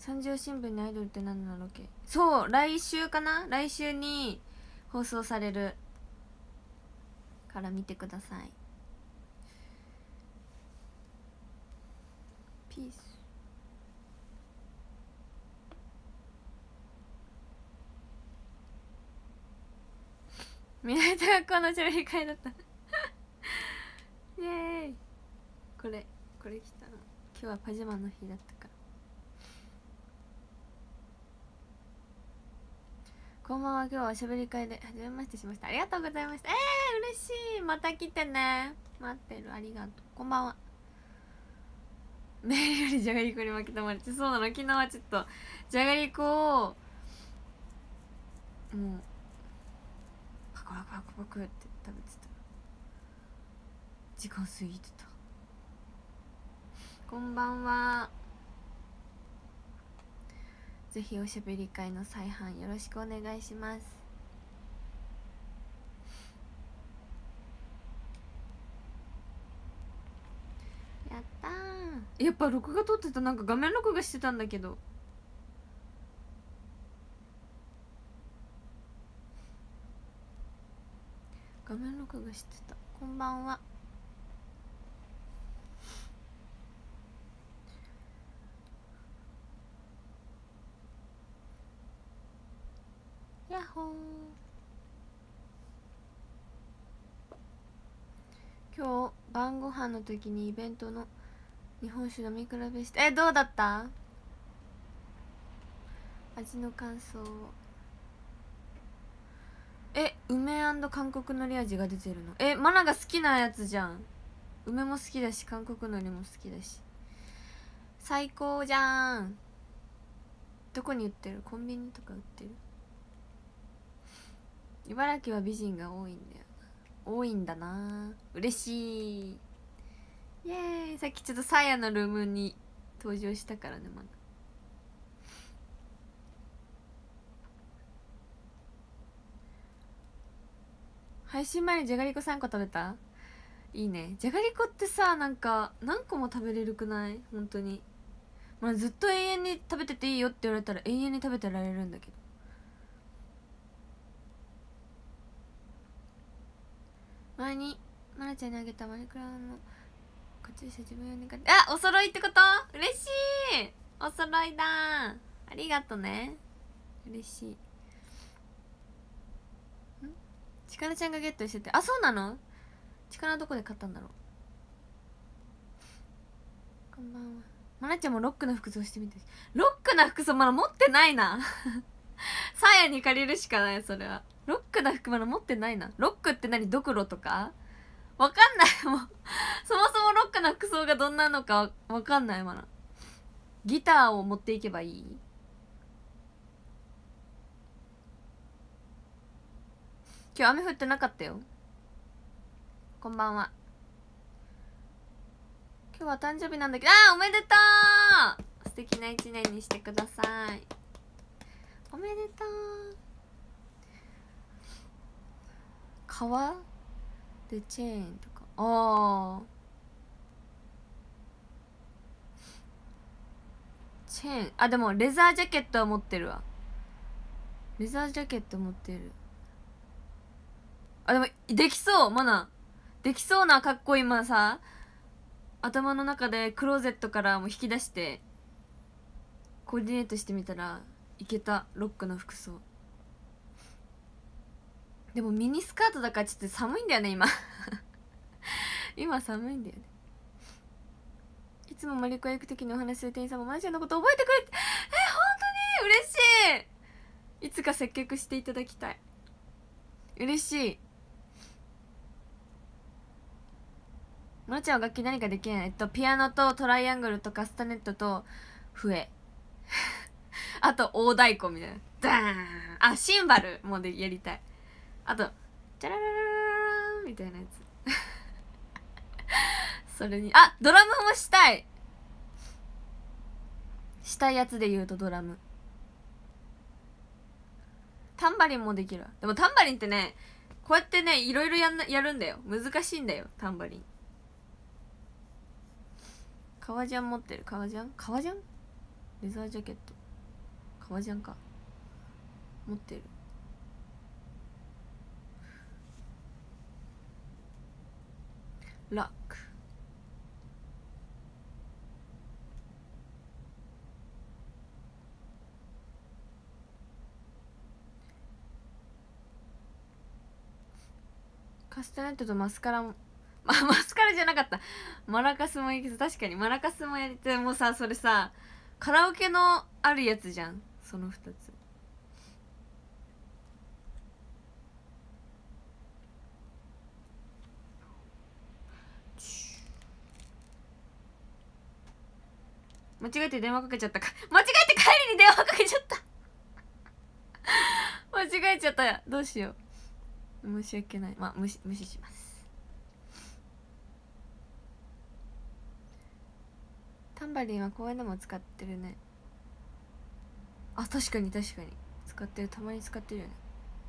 三条新聞にアイドルって何のロケ？そう、来週かな、来週に放送されるから見てください。ピース。未来と学校の喋り会だったイエーイ。これ着たの今日はパジャマの日だったから。こんばんは。今日はおしゃべり会で初めましてしました。ありがとうございました。嬉しい。また来てね。待ってる。ありがとう。こんばんは。メールよりじゃがりこに負けたまれて、そうなの。昨日はちょっとじゃがりこをもうパクパクパクパクって食べてた。時間過ぎてた。こんばんは。ぜひおしゃべり会の再販よろしくお願いします。やったー。やっぱ録画撮ってた。なんか画面録画してたんだけど。画面録画してた。こんばんは。やっほー。今日晩ご飯の時にイベントの日本酒飲み比べして、どうだった？味の感想。梅&韓国海苔味が出てるの。マナが好きなやつじゃん。梅も好きだし韓国海苔も好きだし最高じゃん。どこに売ってる？コンビニとか売ってる？茨城は美人が多いんだよ。多いんだな。嬉しい。イエーイ。さっきちょっとサーヤのルームに登場したからね。まだ配信前にじゃがりこ3個食べた？いいね。じゃがりこってさ、なんか何個も食べれるくない？本当に。まあずっと永遠に食べてていいよって言われたら永遠に食べてられるんだけど。前にまなちゃんにあげたマリクラのカチューシャ自分用に買って、お揃いってこと？嬉しい。お揃いだ。ありがとね。嬉しい。ちかなちゃんがゲットしてて、そうなの？ちかなどこで買ったんだろう。こんばんは。まなちゃんもロックな服装してみて。ロックな服装まだ持ってないなサーヤに借りるしかない。それはロックな服まだ持ってないな。ロックって何？ドクロとかわかんないもうそもそもロックな服装がどんなのかわかんない。まだギターを持っていけばいい？今日雨降ってなかったよ。こんばんは。今日は誕生日なんだけど、おめでとう。素敵な一年にしてください。おめでとう。革でチェーンとか。チェーン。でもレザージャケットは持ってるわ。レザージャケット持ってる。でもできそう。マナできそうなかっこ今さ、頭の中でクローゼットからも引き出してコーディネートしてみたらいけた。ロックの服装。でもミニスカートだからちょっと寒いんだよね今今寒いんだよね。いつもマリコへ行く時にお話しする店員さんもマナちゃんのこと覚えてくれて、本当に嬉しい。いつか接客していただきたい。嬉しい。マナちゃんは楽器何かできない？ピアノとトライアングルとカスタネットと笛あと大太鼓みたいなダーン。シンバルもでやりたい。あとジャラララララみたいなやつそれにドラムもしたい。したいやつで言うとドラム。タンバリンもできるわ。でもタンバリンってね、こうやってねいろいろやるんだよ。難しいんだよタンバリン。革ジャン持ってる。革ジャンレザージャケット。 革ジャンか持ってる。ラックカスタネットとマスカラもマスカラじゃなかった。マラカスもいいけど、確かにマラカスもやりたい。もうさ、それさカラオケのあるやつじゃん、その2つ。間違えて電話かけちゃったか。間違えて帰りに電話かけちゃった間違えちゃった。どうしよう、申し訳ない。まあ無視します。タンバリンは公園でも使ってるね。あ、確かに使ってる。たまに使ってるよね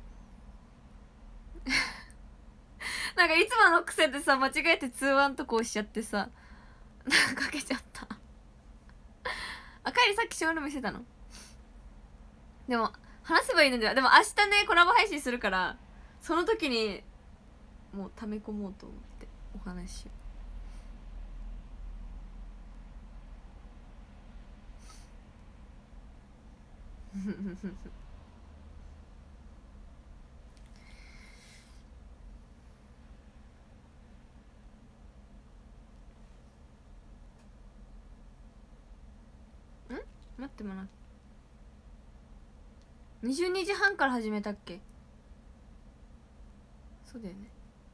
なんかいつもの癖でさ、間違えて通話のとこ押しちゃってさかけちゃったあかりさっきショールームしてたの。でも話せばいいのでは。でも明日ねコラボ配信するから、その時にもう溜め込もうと思ってお話を待ってもらう。22時半から始めたっけ。そうだよね。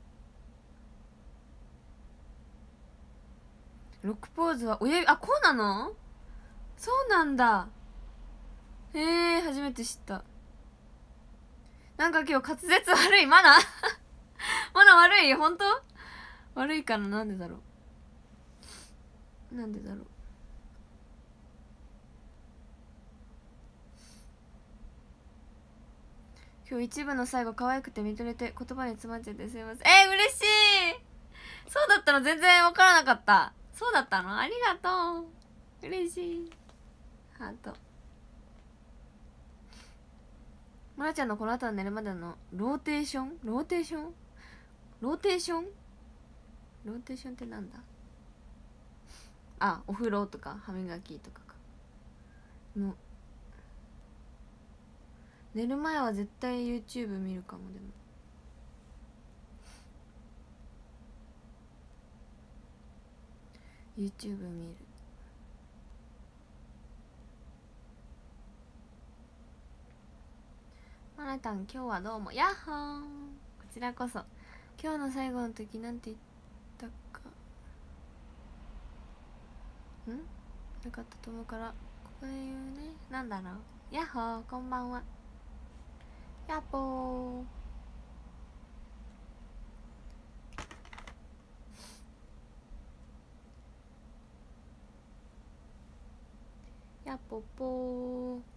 ロックポーズは親指、あ、こうなの。そうなんだ。へえ、初めて知った。なんか今日滑舌悪い。まだまだ悪い。本当悪いかな。なんでだろう。今日一部の最後可愛くて見とれて言葉に詰まっちゃってすいません。嬉しい。そうだったの。全然分からなかった。そうだったの。ありがとう。嬉しい。ハート。まなちゃんのこの後の寝るまでのローテーションってなんだ。あ、お風呂とか歯磨きとかかの。寝る前は絶対 YouTube 見るかも。でもYouTube 見る。まなたん今日はどうも。やっほー。こちらこそ。今日の最後の時なんて言ったかよかったと思うからここで言うね。なんだろう。やっほー、こんばんは。やっぽー。やっぽっぽー。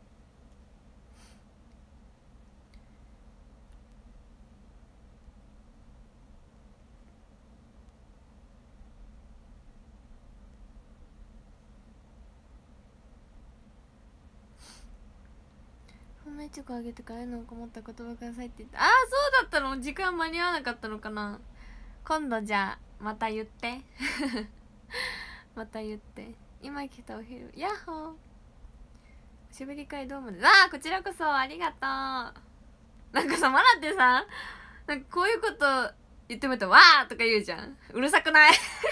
本命チョコあげてから絵のこもった言葉くださいって言って。ああ、そうだったの。時間間に合わなかったのかな。今度じゃあまた言ってまた言って。今来たお昼ヤッホー。おしゃべり会どうもです。ああ、こちらこそありがとう。なんかさ、マナってさ、なんかこういうこと言ってもらったらわーとか言うじゃん。うるさくない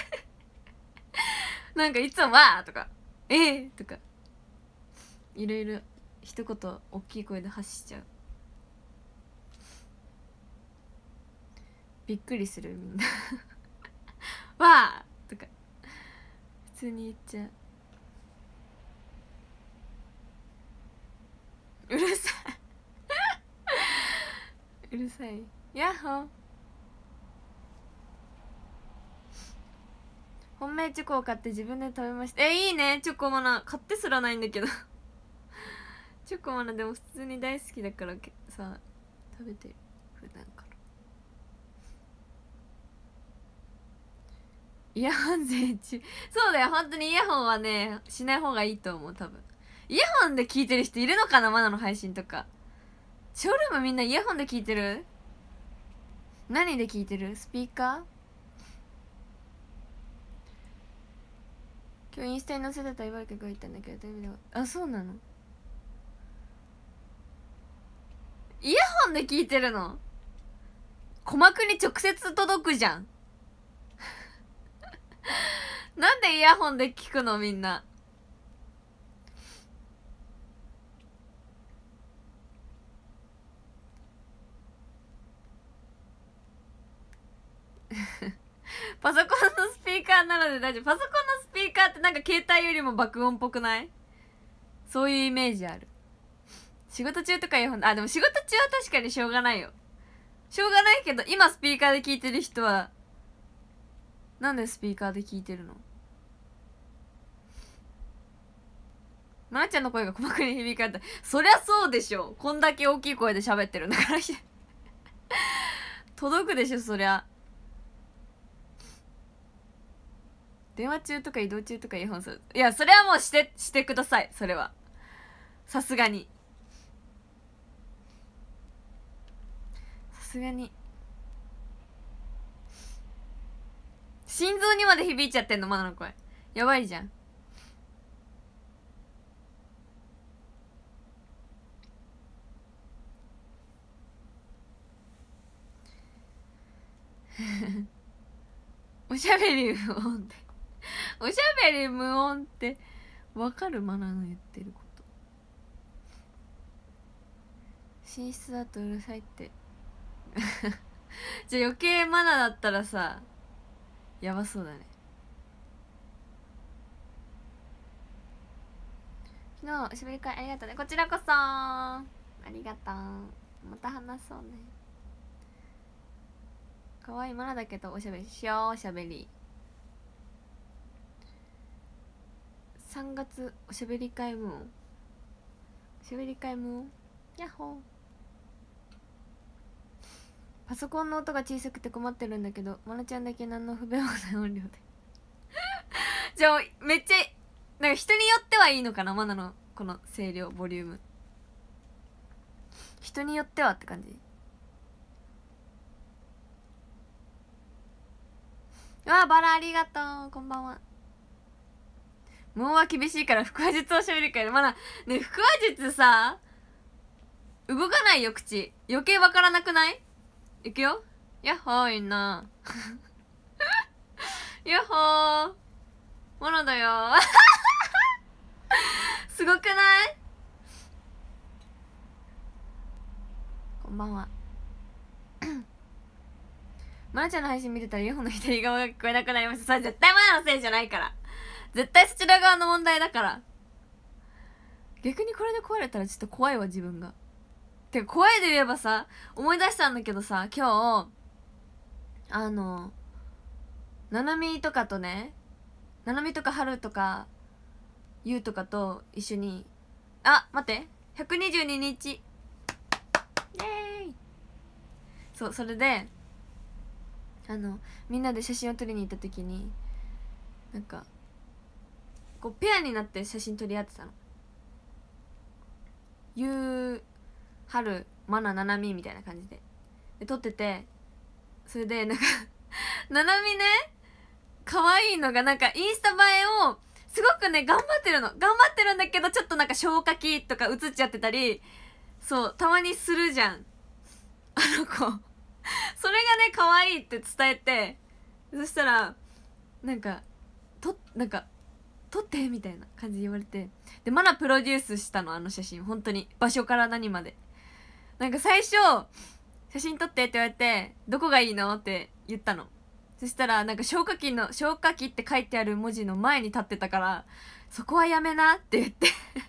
なんかいつもわーとかとかいろいろ一言大きい声で発しちゃう。びっくりするみんなわーとか普通に言っちゃう。うるさいうるさい。ヤッホー。本命チョコを買って自分で食べました。いいね。チョコマナ買ってすらないんだけどチョコマナでも普通に大好きだからさ、食べてる普段から。イヤホン税中。そうだよ。本当にイヤホンはねしない方がいいと思う。多分イヤホンで聞いてる人いるのかな、マナの配信とか。ショールームみんなイヤホンで聞いてる？何で聞いてる？スピーカー？今日インスタに載せてた茨城が言ったんだけど、あ、そうなの？イヤホンで聞いてるの？鼓膜に直接届くじゃん。なんでイヤホンで聞くのみんな。パソコンのスピーカーなので大丈夫。パソコンのスピーカーってなんか携帯よりも爆音っぽくない？そういうイメージある。仕事中とかイヤホン、あ、でも仕事中は確かにしょうがないよ。しょうがないけど、今スピーカーで聞いてる人はなんでスピーカーで聞いてるの？まなちゃんの声が鼓膜に響かれた。そりゃそうでしょ。こんだけ大きい声で喋ってるんだから届くでしょ、そりゃ。電話中とか移動中とかイヤホンする。いや、それはもうしてください。それはさすがに心臓にまで響いちゃってんの、マナの声。やばいじゃん。おしゃべり無音っておしゃべり無音ってわかる？マナの言ってること。寝室だとうるさいってじゃあ余計マナだったらさ、やばそうだね。昨日おしゃべり会ありがとうね。こちらこそありがとう。また話そうね。かわいいマナだけどおしゃべりしよう。おしゃべり3月おしゃべり会無音。おしゃべり会無音。ヤッホー。パソコンの音が小さくて困ってるんだけど、マナちゃんだけ何の不便もない音量でじゃあめっちゃなんか人によってはいいのかな、マナのこの声量ボリューム。人によってはって感じ。わあ、バラありがとう。こんばんは。無音は厳しいから腹話術をしゃべるから。まだね、腹話術さ動かないよ、口。余計わからなくない？いくよ。やっほー、みんなやっほー、モノだよすごくない？こんばんはマナちゃんの配信見てたらイヤホンの左側が聞こえなくなりました。それ絶対マナのせいじゃないから。絶対そちら側の問題だから。逆にこれで壊れたらちょっと怖いわ、自分が。てか怖いで言えばさ、思い出したんだけどさ、今日ななみとかとね、ななみとかはるとかゆうとかと一緒に、あ、待って、122日イエーイ。そう、それでみんなで写真を撮りに行った時に、なんかこうペアになって写真撮り合ってたの。ゆう、はる、まな、ななみみたいな感じで撮ってて、それでなんかななみね、可愛いのがなんかインスタ映えをすごくね頑張ってるの。頑張ってるんだけど、ちょっとなんか消火器とか映っちゃってたり、そうたまにするじゃん、あの子それがね可愛いって伝えて、そしたらなんか撮ってみたいな感じで言われて、でマナプロデュースしたの、あの写真。本当に場所から何まで。なんか最初写真撮ってって言われて、どこがいいのって言ったの。そしたらなんか消火器って書いてある文字の前に立ってたから、そこはやめなって言って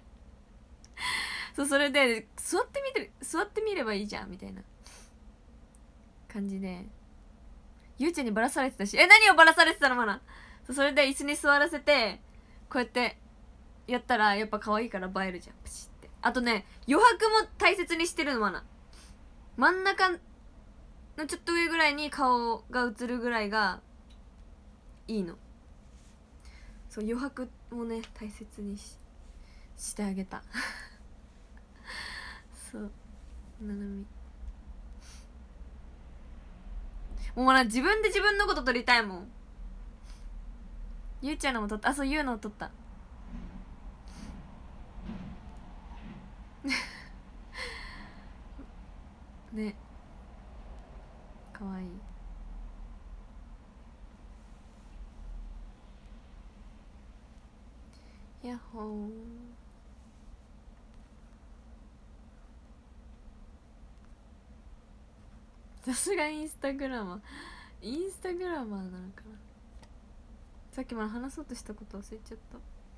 そう、それで座ってみればいいじゃんみたいな感じで、ゆうちゃんにバラされてたし、何をバラされてたのマナ。それで椅子に座らせてこうやってやったらやっぱ可愛いから映えるじゃん、プチって。あとね、余白も大切にしてるの、マナ。真ん中のちょっと上ぐらいに顔が映るぐらいがいいの。そう、余白もね大切にしてあげたそうななみもうな自分で自分のこと撮りたいもん。ゆうちゃんのも撮った。あ、そう、ゆうのを撮ったね、かわいい。やっほー。さすがインスタグラマー。インスタグラマーなのかな。さっきまで話そうとしたこと忘れちゃった。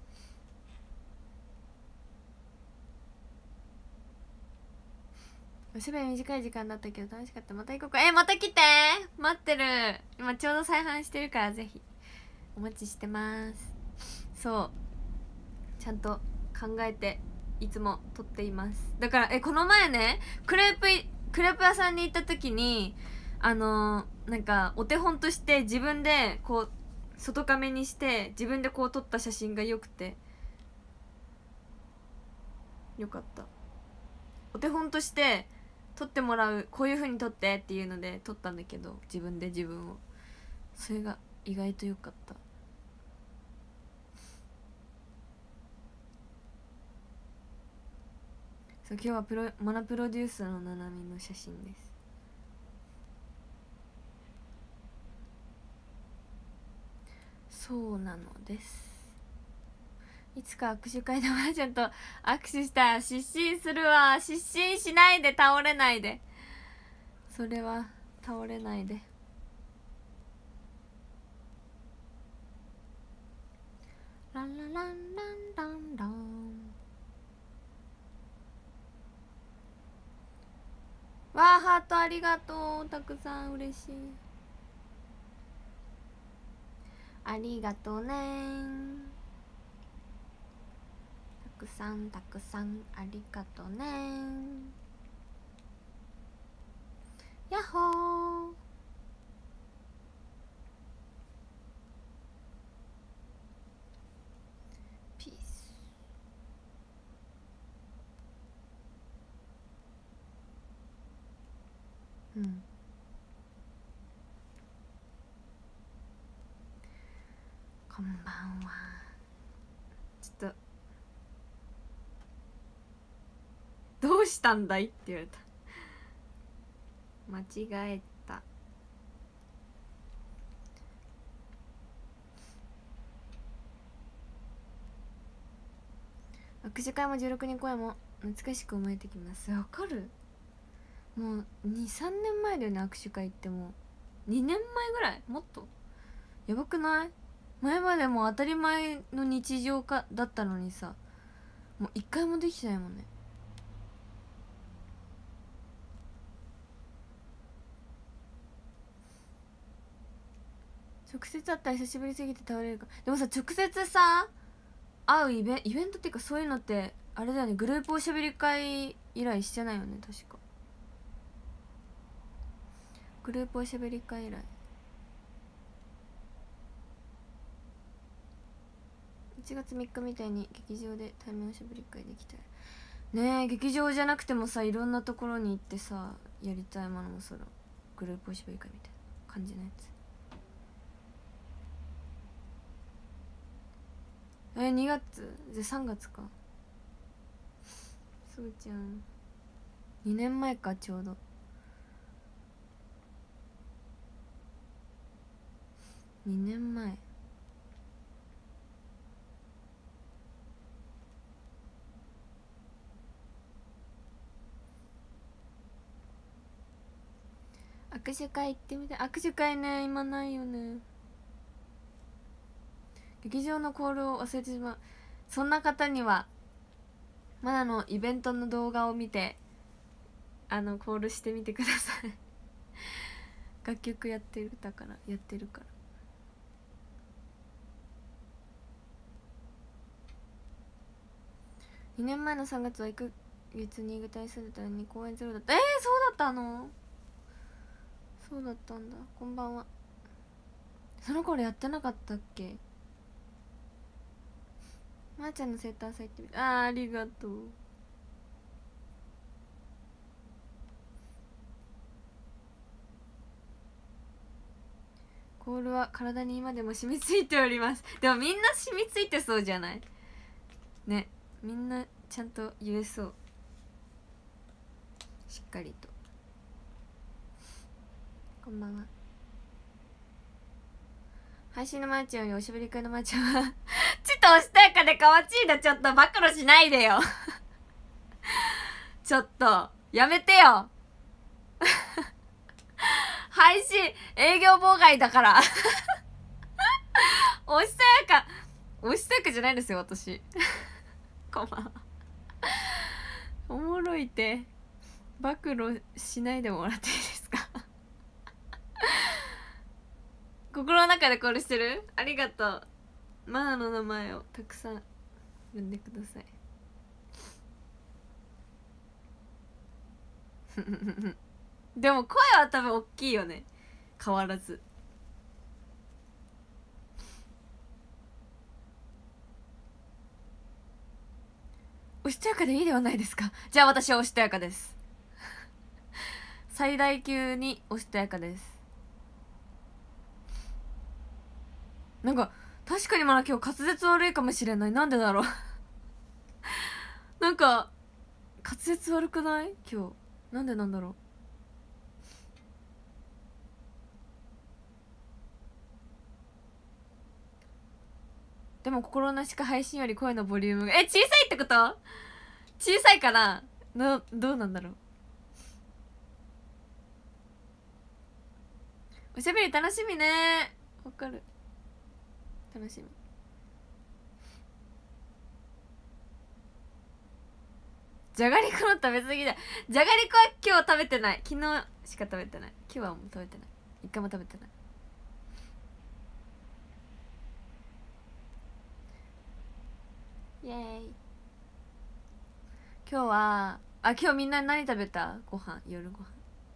おしゃべり短い時間だったけど楽しかった。また行こうか。また来て。待ってる。今ちょうど再販してるからぜひお待ちしてます。そうちゃんと考えていつも撮っています。だからこの前ねクレープ屋さんに行った時になんかお手本として自分でこう外カメにして自分でこう撮った写真がよくてよかった。お手本として撮ってもらう、こういう風に撮ってっていうので撮ったんだけど、自分で自分を、それが意外と良かった。そう、今日はマナプロデューサーのななみの写真です。そうなのです。いつか握手会でおばあちゃんと握手したら失神するわ。失神しないで、倒れないで。それは倒れないで。ランランランランランラン。わあ、ハートありがとう。たくさん嬉しい。ありがとうね。たくさんたくさんありがとうね。やっほー。ピース。うん。こんばんは。ちょっとどうしたんだいって言われた。間違えた。握手会も16人声も懐かしく思えてきます。わかる。もう23年前だよね。握手会ってもう2年前ぐらい、もっとやばくない？前までも当たり前の日常だったのにさ、もう一回もできてないもんね。直接会ったら久しぶりすぎて倒れるか。でもさ、直接さ会うイベントっていうか、そういうのってあれだよね。グループおしゃべり会以来してないよね、確か。グループおしゃべり会以来。1月3日みたいに劇場で対面おしゃべり会できたらねえ。劇場じゃなくてもさ、いろんなところに行ってさやりたいものも、そのグループおしゃべり会みたいな感じのやつ。2月じゃ3月か。そうちゃん2年前か、ちょうど。2年前。握手会行ってみたい。握手会ね、今ないよね。劇場のコールを忘れてしまう。そんな方にはまだのイベントの動画を見てコールしてみてください楽曲やってるから。2年前の3月は1ヶ月新潟に住んでたのに公演ゼロだった。そうだったの？そうだったんだ。こんばんは。その頃やってなかったっけ？ まーちゃんのセーターさん行ってみる。ありがとう。コールは体に今でも染みついております。でもみんな染みついてそうじゃないね。みんなちゃんと言えそう、しっかりと。こんばんは。配信のまーちゃんよりおしゃべり会のまーちゃんはちょっとおしとやかでかわちいな。ちょっと暴露しないでよちょっとやめてよ配信営業妨害だからおしとやか、おしとやかじゃないですよ私こんばんは。おもろいって暴露しないでもらっていいですか心の中でコールしてる。ありがとう。マナの名前をたくさん呼んでくださいでも声は多分大きいよね、変わらず。おしとやかでいいではないですか。じゃあ私はおしとやかです最大級におしとやかです。なんか確かにまだ今日滑舌悪いかもしれない。なんでだろうなんか滑舌悪くない今日。なんでなんだろう。でも心なしか配信より声のボリュームが小さいってこと。小さいかな。どうなんだろう。おしゃべり楽しみね。わかる、楽しみ。じゃがりこの食べ過ぎだ。じゃがりこは今日食べてない。昨日しか食べてない。今日はもう食べてない。一回も食べてない。イエーイ。今日は今日みんな何食べた。ご飯、夜ご飯。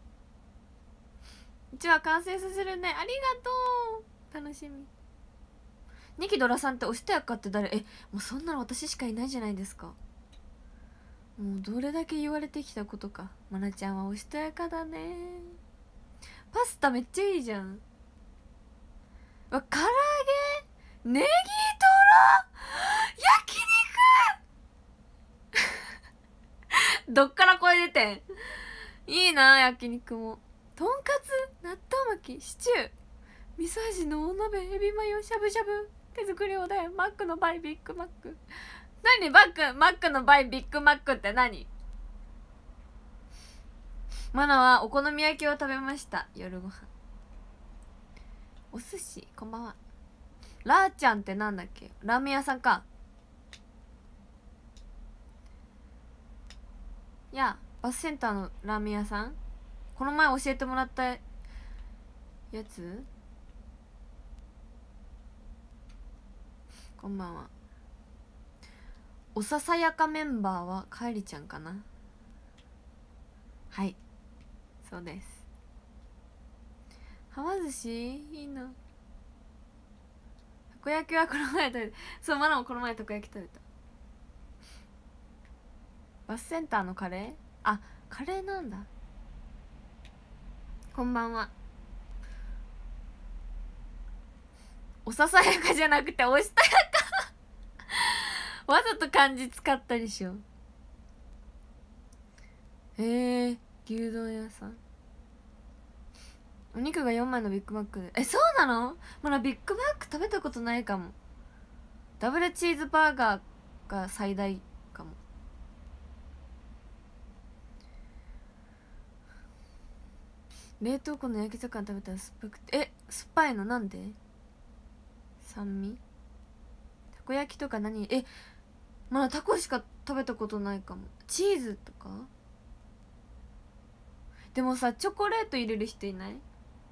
うちは完成させるね。ありがとう、楽しみ。ニキドラさんっておしとやかって誰。もうそんなの私しかいないじゃないですか。もうどれだけ言われてきたことか。まなちゃんはおしとやかだね。パスタめっちゃいいじゃん。唐揚げ、ネギトロ、焼肉どっから声出てん。いいな、焼肉も。とんかつ、納豆巻き、シチュー、味噌味のお鍋、エビマヨ、しゃぶしゃぶ、手作りおでん、マックのバイビッグマック。何マックのバイビッグマックって何。マナはお好み焼きを食べました。夜ご飯。お寿司、こんばんは。ラーちゃんってなんだっけ。ラーメン屋さんか。いや、バスセンターのラーメン屋さん。この前教えてもらったやつ。こんばんは。おささやかメンバーはかえりちゃんかな。はい、そうです。はま寿司いいな。たこ焼きはこの前食べた。そう、マナもこの前たこ焼き食べた。バスセンターのカレー。カレーなんだ。こんばんは。おささやかじゃなくておしたやかわざと漢字使ったりしよう。牛丼屋さん。お肉が4枚のビッグマックで。そうなの。まだビッグマック食べたことないかも。ダブルチーズバーガーが最大かも。冷凍庫の焼き魚食べたら酸っぱくて。酸っぱいのなんで。酸味。たこ焼きとか何。まだタコしか食べたことないかも。チーズとか。でもさ、チョコレート入れる人いない。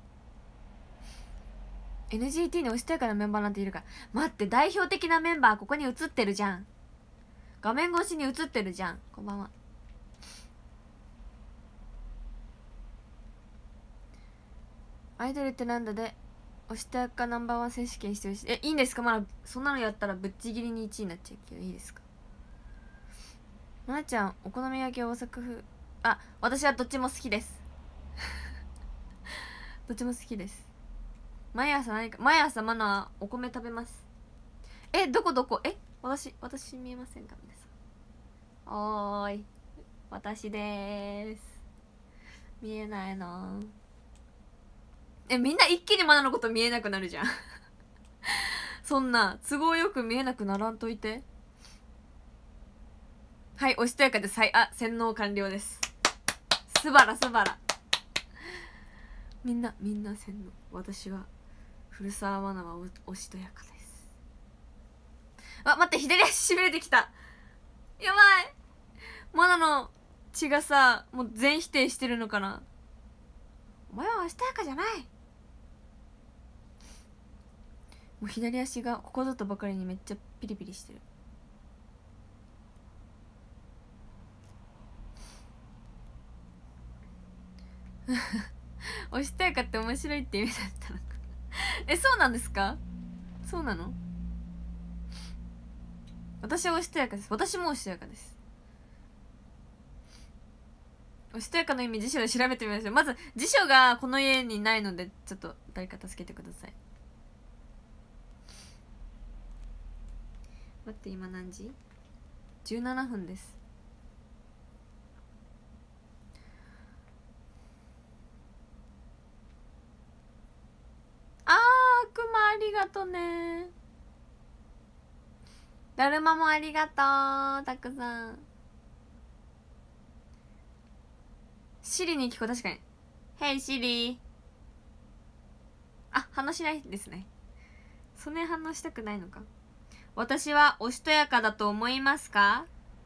NGT におしとやかなメンバーなんているから。待って、代表的なメンバーここに映ってるじゃん。画面越しに映ってるじゃん。こんばんは。アイドルってなんだでおしたやかナンバーワン選手権してほしい。いいんですか？まだそんなのやったらぶっちぎりに1位になっちゃうけど、いいですか？まなちゃん、お好み焼きは大阪風。あ、私はどっちも好きですどっちも好きです。毎朝マナはお米食べます。どこ私見えませんか？皆さん、おーい、私でーす。見えないな。みんな一気にマナのこと見えなくなるじゃんそんな都合よく見えなくならんといて。はい、おしとやかです。はい、洗脳完了です。すばらみんな洗脳。私は古澤マナはおしとやかです。待って、左足しびれてきた。やばい、マナの血がさ、もう全否定してるのかな。お前はおしとやかじゃない。もう左足がここぞとばかりにめっちゃピリピリしてるおしとやかって面白いって意味だったのかそうなんですか？そうなの？私はおしとやかです。私もおしとやかです。おしとやかの意味辞書で調べてみましょう。まず辞書がこの家にないので、ちょっと誰か助けてください。待って、今何時？17分です。くまありがとね。だるまもありがとう。たくさん。シリに聞こう。確かに。ヘイシリ。反応しないですね。それ反応したくないのか。私はおしとやかだと思いますか？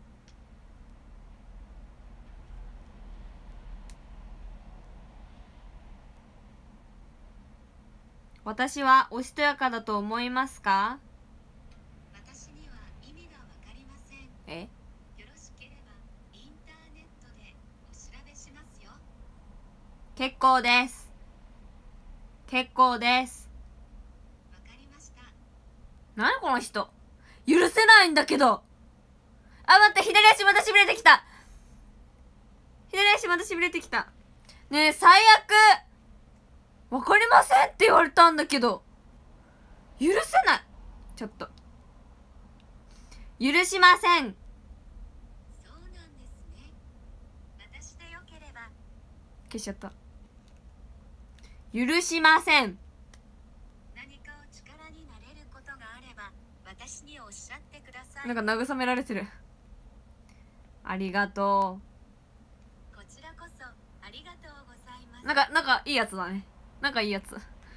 私はおしとやかだと思いますか？ 私には意味がわかりません。よろしければインターネットでお調べしますよ。 結構です。結構です。 わかりました。 何この人、許せないんだけど。待って、左足またしびれてきた。左足またしびれてきた。ねえ、最悪。わかりませんって言われたんだけど、許せない。ちょっと許しません。 そうなんですね。私でよければ。 消しちゃった。許しません。 何かお力になれることがあれば私におっしゃってください。 なんか慰められてる。ありがとう。こちらこそありがとうございます。 なんかいいやつだね。なんかいいやつ。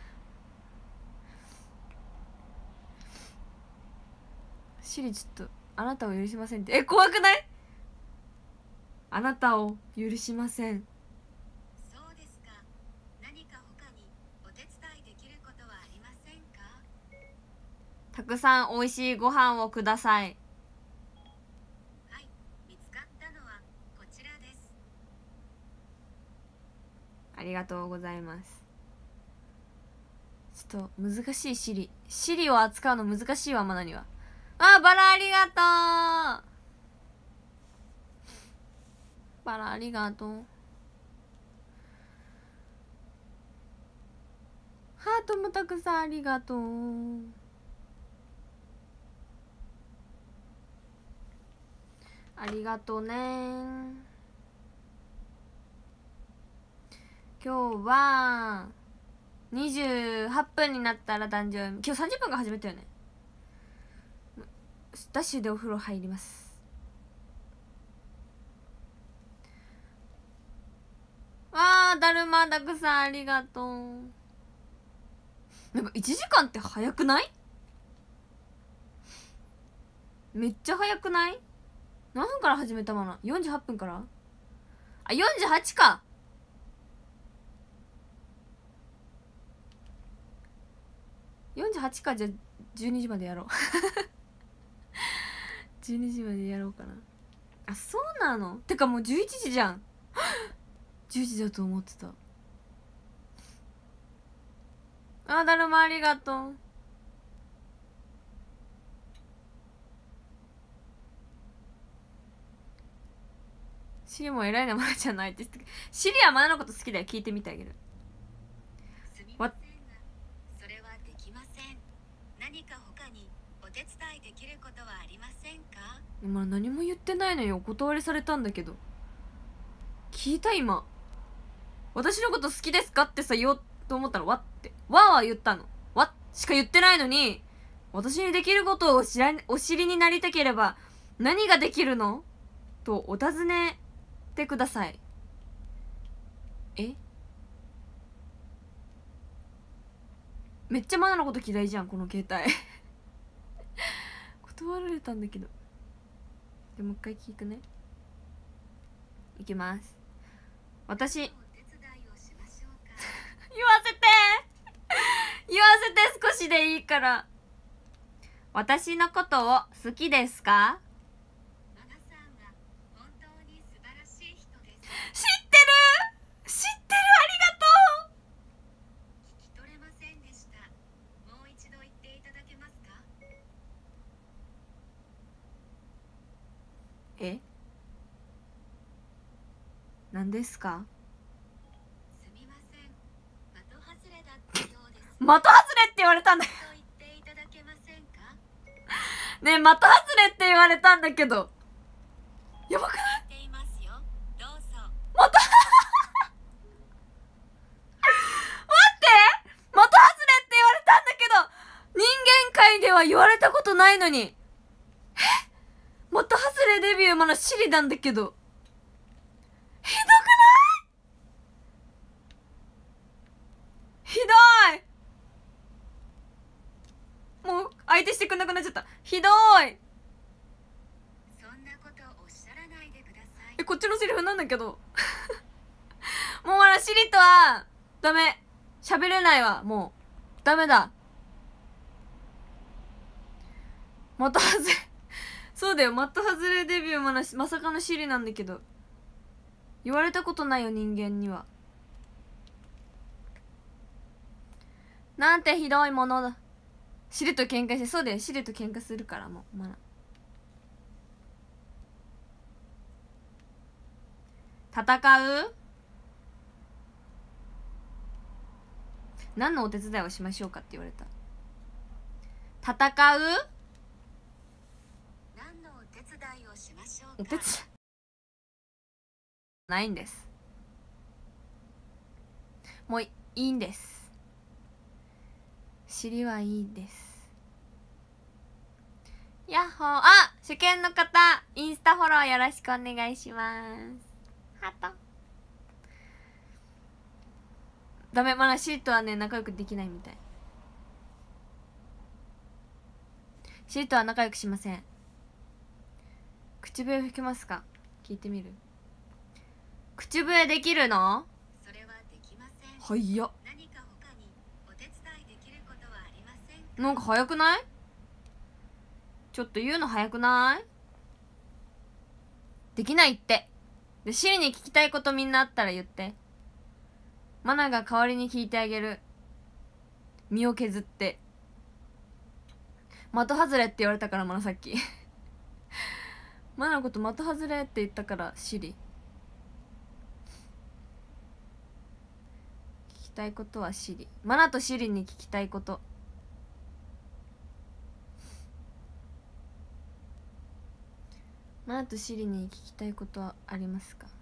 シリ、ちょっとあなたを許しませんって。怖くない？あなたを許しません。 そうですか。何か他にお手伝いできることはありませんか？ たくさんおいしいご飯をください。 はい、見つかったのはこちらです。 ありがとうございます。ちょっと難しいシリを扱うの難しいわ。マナには。バラありがとう。バラありがとう。ハートもたくさんありがとう。ありがとうね。今日は28分になったら誕生日。今日30分が始めたよね。ダッシュでお風呂入ります。だるまたくさんありがとう。なんか1時間って早くない？めっちゃ早くない？何分から始めたもの？48分から48か。48か。じゃあ12時までやろう12時までやろうかな。そうなの？てかもう11時じゃん10時だと思ってた。 あ、だるまありがとう。シリも偉いな、まなちゃんの相手して。シリはまなのこと好きだよ。聞いてみてあげる。 すみませんが、それはできません。何か他にお手伝いできることはありませんか？ 今何も言ってないのよ。お断りされたんだけど。聞いた今。私のこと好きですかってさ言おうと思ったの。わって。わは言ったの。わしか言ってないのに、私にできることをお知りになりたければ何ができるのとお尋ねてください。え、めっちゃマナのこと嫌いじゃんこの携帯断られたんだけど。でもう一回聞くね。いきます。私言わせて言わせて、少しでいいから。私のことを好きですか？知ってる知ってる、ありがとう。 聞き取れませんでした。もう一度言っていただけますか？ え、何ですか？ すみません。的外れだったようです。 的外れって言われたんだよと言っていただけませんか？ ねえ、的外れって言われたんだけど。やばくない？ 言っていますよ。どうぞ。 待って的外れって言われたんだけど、人間界では言われたことないのに。的外れデビューまだシリなんだけど。ひどくない？ひどい。もう相手してくんなくなっちゃった。ひどい。 そんなことおっしゃらないでください。 こっちのセリフなんだけどもうまだシリとはダメ。喋れないわ。もうダメだ。的外れそうだよ、的外れデビューまさかのシリなんだけど、言われたことないよ人間には。なんてひどいものだ。シリと喧嘩して。そうだよ、シリと喧嘩するから。もうまだ戦う？何のお手伝いをしましょうかって言われた。戦う？ 何のお手伝いをしましょうか？ お手伝いないんです。もういいんです。尻はいいです。やっほー。あ、初見の方インスタフォローよろしくお願いします。ハート。ダメ、まだシリとはね仲良くできないみたい。シリとは仲良くしません。口笛吹けますか？聞いてみる。口笛できるの？ それはできません。 早っ。 何か他にお手伝いできることはありませんか？ なんか早くない？ちょっと言うの早くない？できないって。で、シリに聞きたいことみんなあったら言って。マナが代わりに聞いてあげる。身を削って。的外れって言われたからマナさっきマナのこと的外れって言ったからシリ。聞きたいことはシリ。マナとシリに聞きたいこと。マナとシリに聞きたいことはありますか？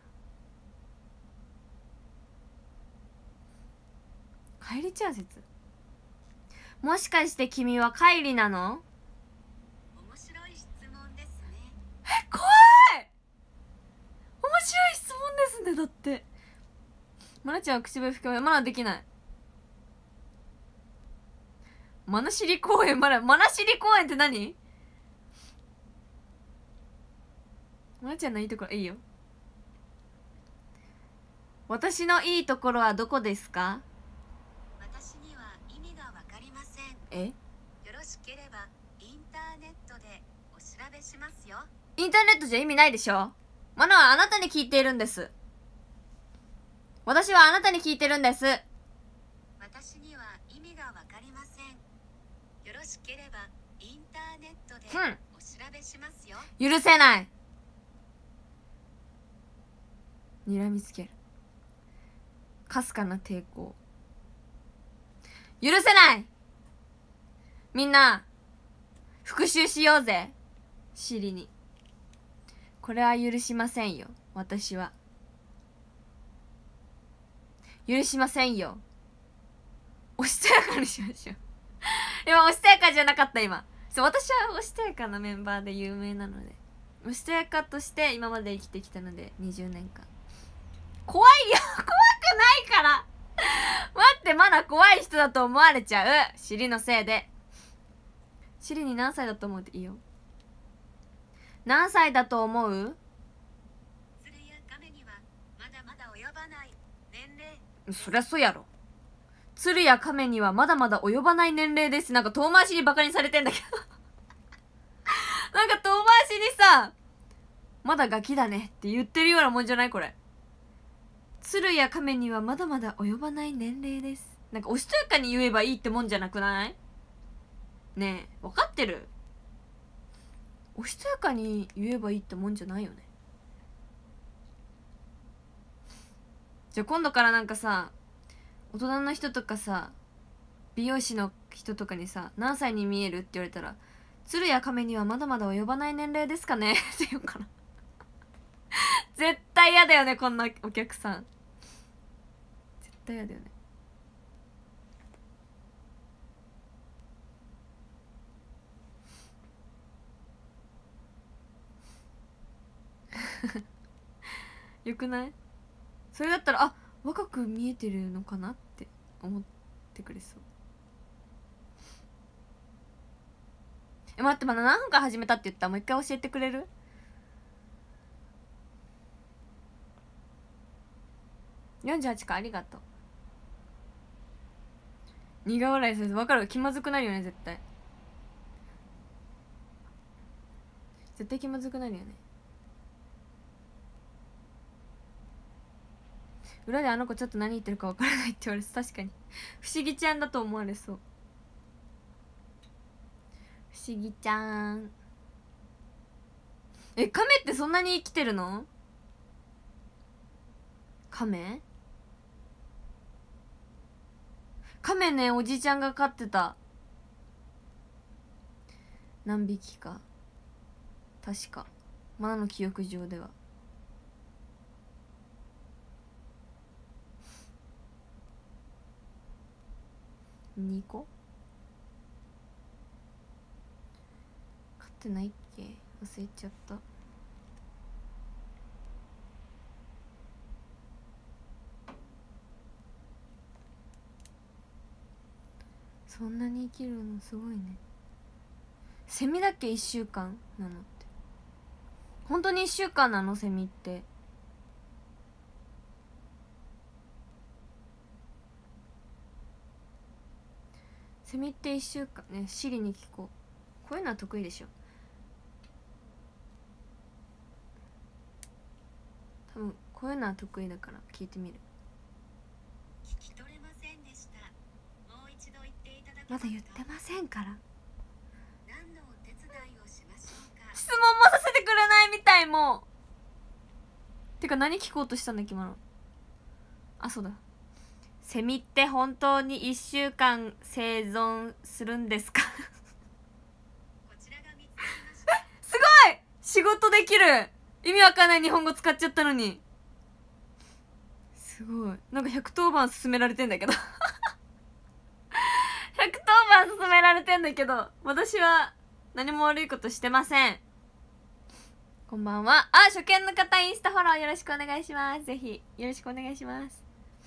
帰りちゃう説。もしかして君は帰りなの？ 面白い質問ですね。 怖い。面白い質問ですね。だってマナちゃんは口笛吹けない。マナできない。マナシリ公園。マナシリ公園って何？マナちゃんのいいところいいよ。私のいいところはどこですか？ 私には意味がわかりません。 え？ よろしければインターネットでお調べしますよ。 インターネットじゃ意味ないでしょ。マナはあなたに聞いているんです。私はあなたに聞いてるんです。 私には意味がわしければインターネットでお調べしますよ。 許せない。睨みつける。かすかな抵抗。許せない。みんな復讐しようぜ。尻に。これは許しませんよ。私は許しませんよ。おしとやかにしましょう。今おしとやかじゃなかった。今そう、私はおしとやかなメンバーで有名なので、おしとやかとして今まで生きてきたので20年間。怖いよ。怖くないから待って、まだ怖い人だと思われちゃう。尻のせいで。尻に何歳だと思うっていいよ。何歳だと思う？ 鶴や亀にはまだまだ及ばない年齢。 そりゃそうやろ。鶴や亀にはまだまだ及ばない年齢です。なんか遠回しにバカにされてんだけどなんか遠回しにさ、まだガキだねって言ってるようなもんじゃないこれ。鶴や亀にはまだまだ及ばない年齢です。なんかおしとやかに言えばいいってもんじゃなくないねえ、分かってる？おしとやかに言えばいいってもんじゃないよね。じゃあ今度からなんかさ、大人の人とかさ、美容師の人とかにさ、何歳に見えるって言われたら、鶴や亀にはまだまだ及ばない年齢ですかねって言うかな絶対嫌だよね、こんなお客さん。絶対嫌だよね。よくない？それだったら、あ、若く見えてるのかなって思ってくれそう。待って、まだ何分から始めたって言った？もう一回教えてくれる？48か、ありがとう。苦笑いする。分かる。気まずくなるよね、絶対。絶対気まずくなるよね。裏であの子ちょっと何言ってるか分からないって言われて、確かに不思議ちゃんだと思われそう。不思議ちゃん。亀ってそんなに生きてるの？亀ね、おじいちゃんが飼ってた。何匹か確か、マナの記憶上では。2個飼ってないっけ？忘れちゃった。そんなに生きるのすごいね。セミだっけ1週間なのって。本当に1週間なのセミって。セミって1週間ね。シリに聞こう。こういうのは得意でしょ。多分こういうのは得意だから聞いてみる。 聞き取れませんでした。もう一度言っていただけまますか？ だ言ってませんから。 何のお手伝いをしましょうか？ 質問もさせてくれないみたい。もうてか何聞こうとしたんだっけ今の。あ、そうだ。セミって本当に1週間生存するんですかこちらが見つかりました。 すごい仕事できる。意味わかんない日本語使っちゃったのに。すごい。なんか110番勧められてんだけど110番勧められてんだけど、私は何も悪いことしてません。こんばんは。あ、初見の方インスタフォローよろしくお願いします。ぜひよろしくお願いします。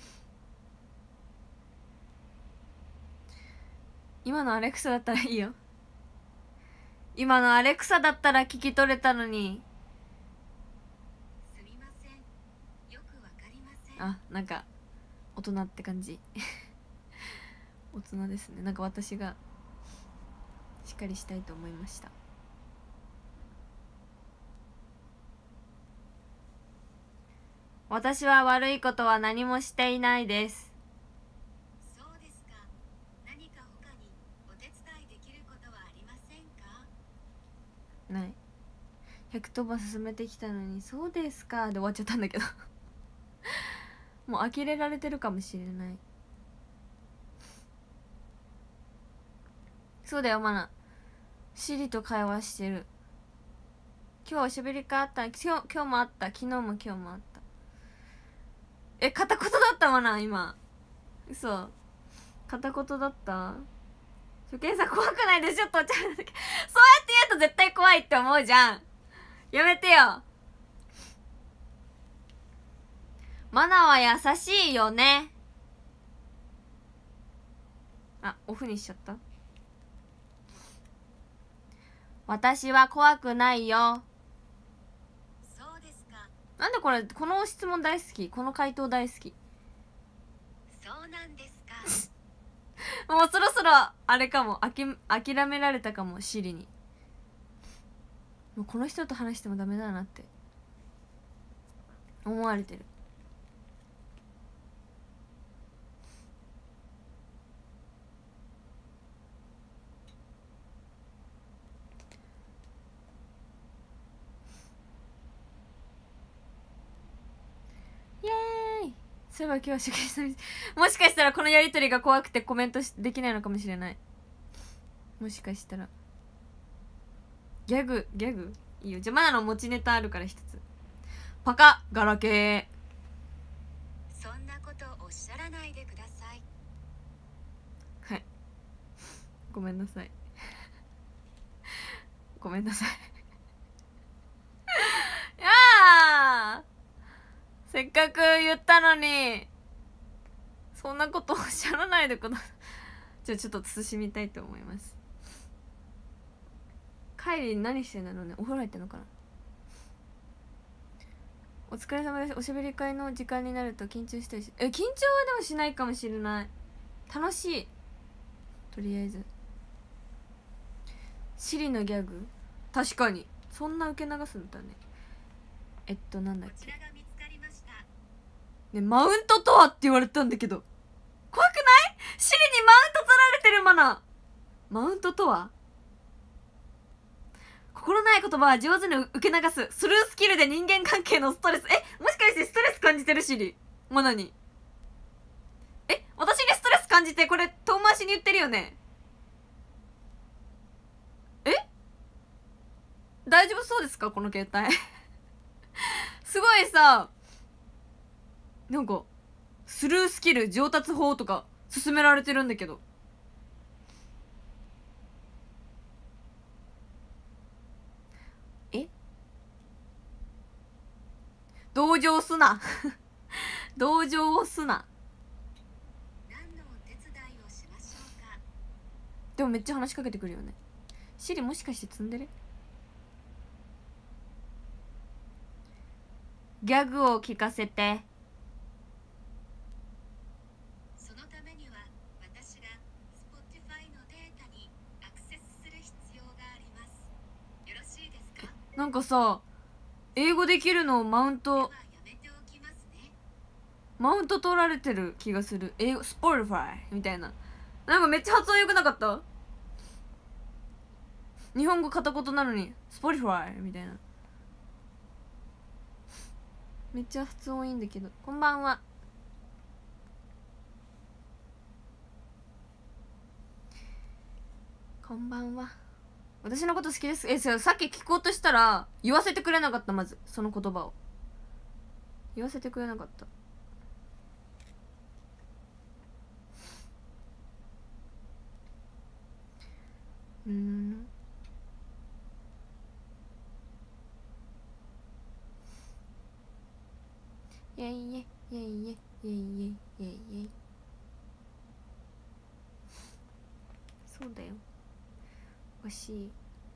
今のアレクサだったらいいよ。今のアレクサだったら聞き取れたのに。 すみません。よくわかりません。 あ、なんか大人って感じ大人ですね。なんか私がしっかりしたいと思いました。私は悪いことは何もしていないです。 そうですか。何か他にお手伝いできることヘクトバ進めてきたのに「そうですか」で終わっちゃったんだけどもう呆れられてるかもしれない。そうだよマナ、シリと会話してる。今日おしゃべり会あった。今日もあった。昨日も今日もあった。片言だったマナ今。嘘、片言だった。初見さん怖くないでしょとちゃん。そうやって言うと絶対怖いって思うじゃん。やめてよ。マナは優しいよね。あ、オフにしちゃった。私は怖くないよ。 そうですか。 なんでこの質問大好き。この回答大好き。 そうなんですか。 もうそろそろあれかも、諦められたかも、シリに。もうこの人と話してもダメだなって思われてる。イエーイ。そういえば今日は初見さん、もしかしたらこのやりとりが怖くてコメントできないのかもしれない。もしかしたらギャグいいよ。じゃあマナの持ちネタあるから一つ。パカガラケそんなことおっしゃらないでください。 ー。はい、ごめんなさいごめんなさいやあ、せっかく言ったのにそんなことおっしゃらないでください。じゃあちょっと慎みたいと思います。カイリー何してんだろうね。お風呂入ってんのかな。お疲れ様です。おしゃべり会の時間になると緊張したりし、緊張はでもしないかもしれない。楽しい。とりあえずシリのギャグ、確かにそんな受け流すんだね。なんだっけこちらが見つかりました。 ね、マウントとはって言われたんだけど怖くない？シリにマウント取られてるマナ。マウントとは、心ない言葉は上手に受け流すスルースキルで人間関係のストレス。もしかしてストレス感じてるシリマナに。私にストレス感じてこれ遠回しに言ってるよね。大丈夫そうですかこの携帯すごいさ、なんかスルースキル上達法とか勧められてるんだけど。同情すな同情をすな。 何のお手伝いをしましょうか。 でもめっちゃ話しかけてくるよね。シリもしかしてツンデレ？ギャグを聞かせて。 そのためには私が Spotify のデータにアクセスする必要があります。よろしいですか。 なんかさ、英語できるのをマウンではトやめておきますね。 取られてる気がする。英語 Spotify みたいな。なんかめっちゃ発音良くなかった？日本語片言なのに Spotify みたいな。めっちゃ発音いいんだけど。こんばんは。こんばんは。私のこと好きです。さっき聞こうとしたら言わせてくれなかった。まずその言葉を言わせてくれなかった。イェイイェイイェイイェイイェイイェイイェイイェイ。そうだよ、欲しい。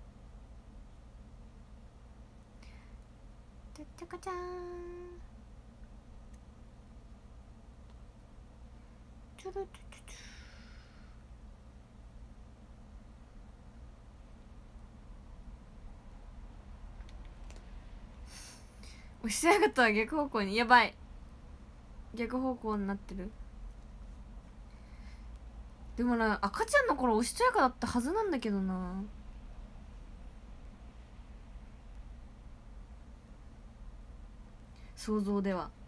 ちゃっちゃかちゃーん。チュルチュチュチュ。押しやがった。逆方向に。やばい、逆方向になってる。でもな、赤ちゃんの頃おしとやかだったはずなんだけどな。 想像では。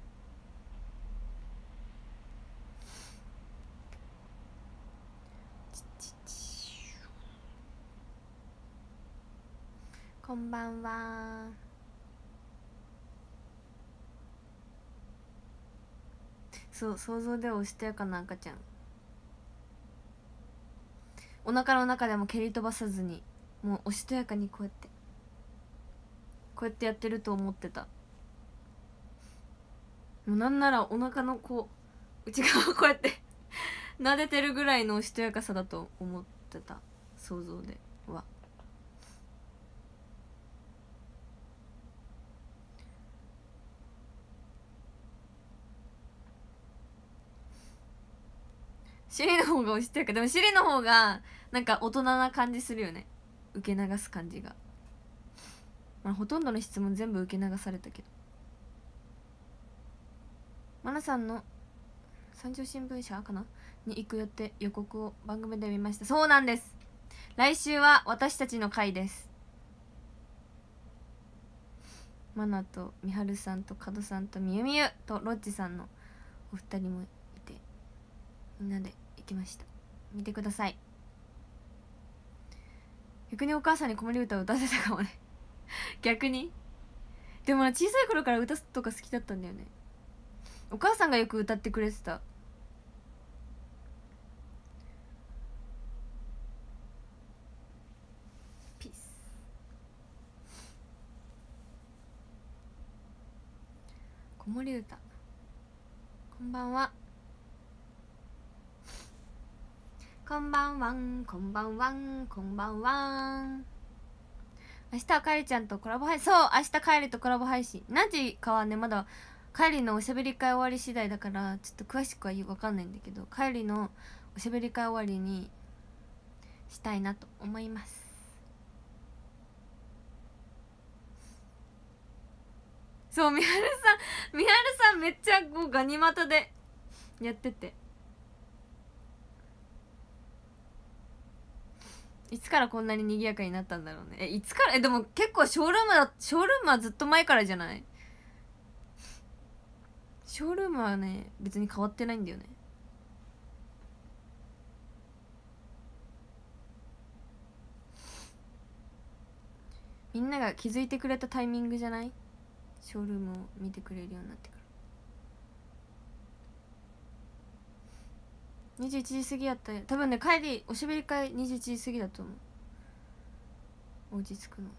こんばんは。そう、想像ではおしとやかな赤ちゃん。お腹の中でも蹴り飛ばさずに、もうおしとやかにこうやってやってると思ってた。もうなんならお腹のこう内側をこうやって撫でてるぐらいのおしとやかさだと思ってた、想像では。尻の方がおしとやか。でも尻の方がなんか大人な感じするよね、受け流す感じが。まあ、ほとんどの質問全部受け流されたけど。マナさんの三条新聞社かなに行く予定、予告を番組で見ました。そうなんです、来週は私たちの回です。マナとみはるさんと角さんとみゆみゆとロッチさんのお二人もいて、みんなで行きました。見てください。逆にお母さんに子守歌を歌ってたかもね逆に。でも小さい頃から歌とか好きだったんだよね。お母さんがよく歌ってくれてた。ピース。子守歌、こんばんは。こんばんはん、こんばんはん、こんばんはん。明日はかえりちゃんとコラボ配信。そう、明日かえりとコラボ配信。何時かはね、まだかえりのおしゃべり会終わり次第だから、ちょっと詳しくは分かんないんだけど、かえりのおしゃべり会終わりにしたいなと思います。そう、みはるさんめっちゃこうガニ股でやってて、いつからこんなに賑やかになったんだろうね。いつから。でも結構ショールームはずっと前からじゃない？ショールームはね別に変わってないんだよね。みんなが気づいてくれたタイミングじゃない？ショールームを見てくれるようになってから。21時過ぎやったよ多分ね。帰りおしゃべり会21時過ぎだと思う。お家着くの。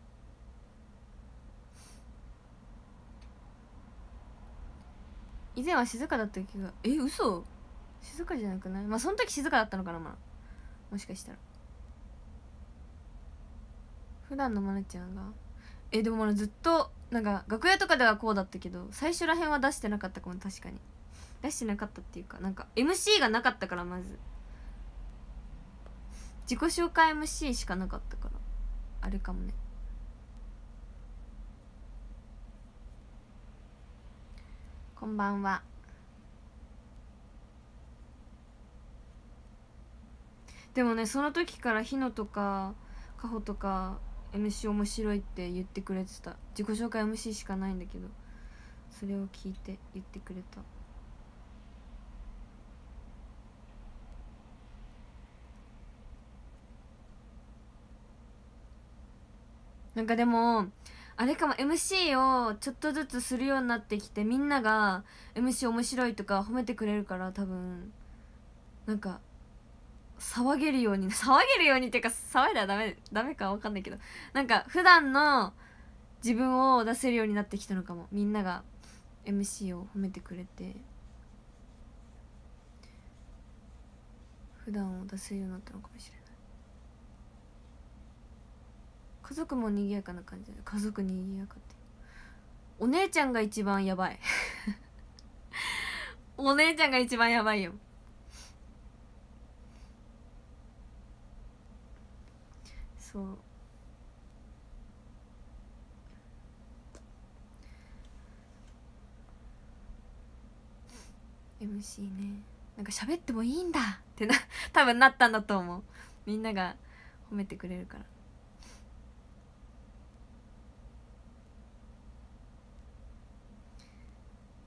以前は静かだった気が。嘘？静かじゃなくない？まあその時静かだったのかな。まあもしかしたら普段のまなちゃんがでもまだずっとなんか楽屋とかではこうだったけど、最初らへんは出してなかったかも。確かに出してなかったっていうか、なんか MC がなかったから、まず自己紹介 MC しかなかったからあれかもね。こんばんは。でもね、その時からひのとかかほとか MC 面白いって言ってくれてた。自己紹介 MC しかないんだけど、それを聞いて言ってくれた。なんかでもあれかも、 MC をちょっとずつするようになってきて、みんなが MC 面白いとか褒めてくれるから、多分なんか騒げるようにっていうか、騒いだらダメかわかんないけど、なんか普段の自分を出せるようになってきたのかも。みんなが MC を褒めてくれて、普段を出せるようになったのかもしれない。家族も賑やかな感じで。家族賑やかって、お姉ちゃんが一番やばいお姉ちゃんが一番やばいよ。そう、MC ね、なんか喋ってもいいんだって多分なったんだと思う。みんなが褒めてくれるから。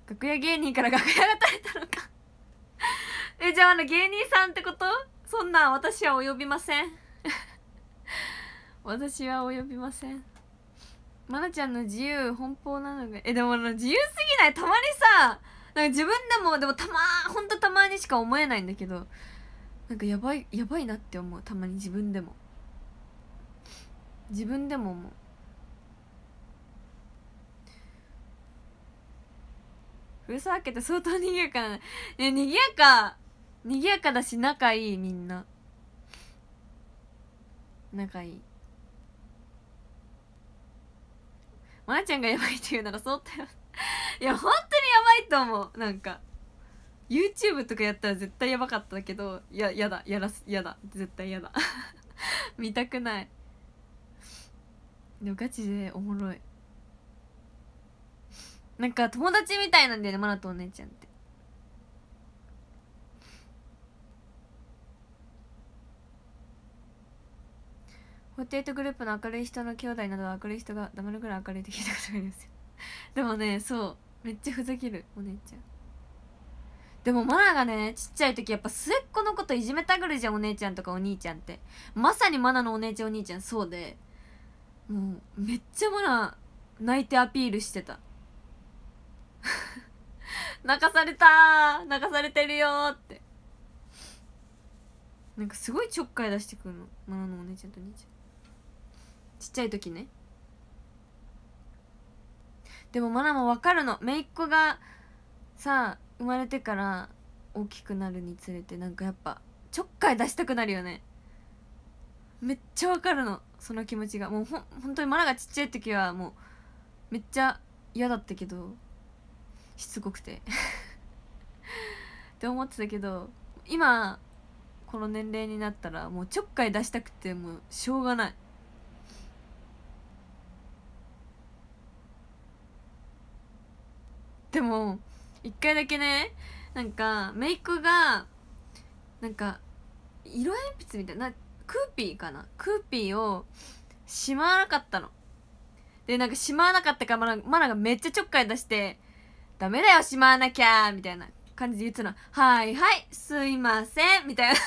楽屋芸人から楽屋が垂れたのかじゃあ芸人さんってこと？そんなん私は及びません私は及びません。まなちゃんの自由奔放なのがでも自由すぎない？たまにさなんか自分でもほんとたまにしか思えないんだけど、なんかやばいなって思う。たまに自分でも思う。古澤家って相当賑やかなね。賑やかだし仲いい。みんな仲いい。まなちゃんがやばいって言うならそうだよいや本当にやばいと思う。なんか YouTube とかやったら絶対やばかったけど、やだ絶対やだ見たくない。でもガチでおもろい。なんか友達みたいなんだよね、マナとお姉ちゃんって。48グループの明るい人の兄弟などは明るい人が黙るぐらい明るいって聞いたことがありますよでもね、そうめっちゃふざけるお姉ちゃん。でもマナがねちっちゃい時やっぱ末っ子のこといじめたがるじゃん、お姉ちゃんとかお兄ちゃんって。まさにマナのお姉ちゃんお兄ちゃんそうで、もうめっちゃマナ泣いてアピールしてた泣かされてるよーって。なんかすごいちょっかい出してくるの、マナのお姉ちゃんとお兄ちゃんちっちゃい時ね。でもマナも分かるの。姪っ子がさ生まれてから大きくなるにつれてなんかやっぱちょっかい出したくなるよね。めっちゃ分かるの、その気持ちが。もう本当にマナがちっちゃい時はもうめっちゃ嫌だったけど、しつこくてって思ってたけど、今この年齢になったらもうちょっかい出したくてもうしょうがない。でも一回だけね、なんかメイクがなんか色鉛筆みたいなクーピーかな、クーピーをしまわなかったの。でなんかしまわなかったからマナがめっちゃちょっかい出して、ダメだよしまわなきゃみたいな感じで言ってたの。はいはいすいませんみたいな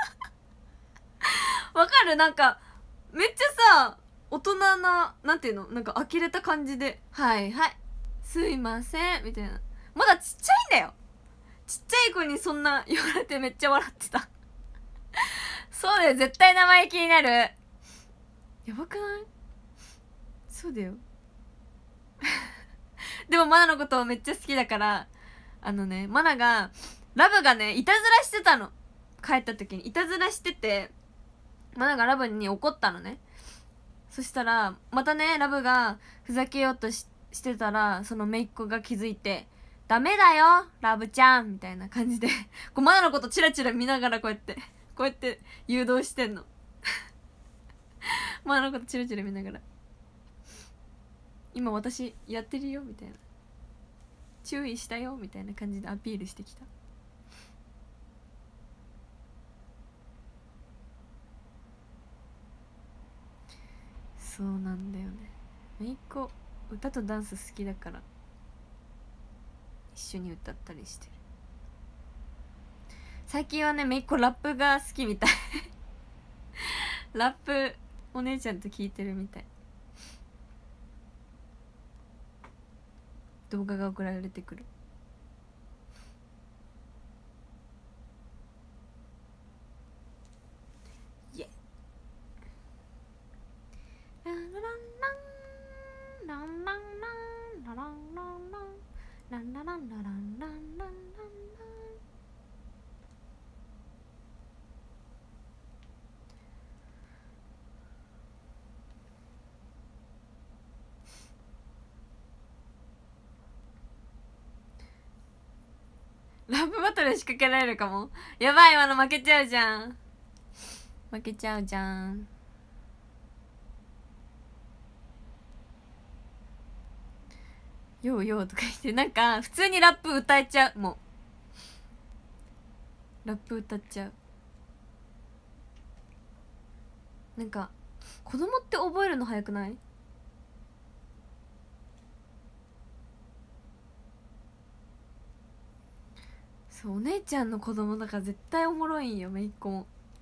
わかる？なんかめっちゃさ大人な、なんていうの、なんか呆れた感じではいはいすいませんみたいな。まだちっちゃいんだよ。ちっちゃい子にそんな言われてめっちゃ笑ってたそうだよ、絶対生意気になる。やばくない？そうだよでもマナのことをめっちゃ好きだから、マナがラブがねいたずらしてたの。帰った時にいたずらしてて、マナがラブに怒ったのね。そしたらまたねラブがふざけようとしてたら、その姪っ子が気づいて、ダメだよラブちゃんみたいな感じでこうマナのことチラチラ見ながらこうやって誘導してんのマナのことチラチラ見ながら、今私やってるよみたいな、注意したよみたいな感じでアピールしてきた。そうなんだよね。姪っ子歌とダンス好きだから一緒に歌ったりしてる。最近はね姪っ子ラップが好きみたいラップお姉ちゃんと聞いてるみたい。動画が送られてくる。イエランランランランランランランランランランランランランランランランラン。ラップバトル仕掛けられるかも。やばい、今の負けちゃうじゃん。負けちゃうじゃん。ようようとか言って、なんか普通にラップ歌えちゃう。もうラップ歌っちゃう。なんか子供って覚えるの早くない？ そう、お姉ちゃんの子供だから絶対おもろいんよ、めいっ子も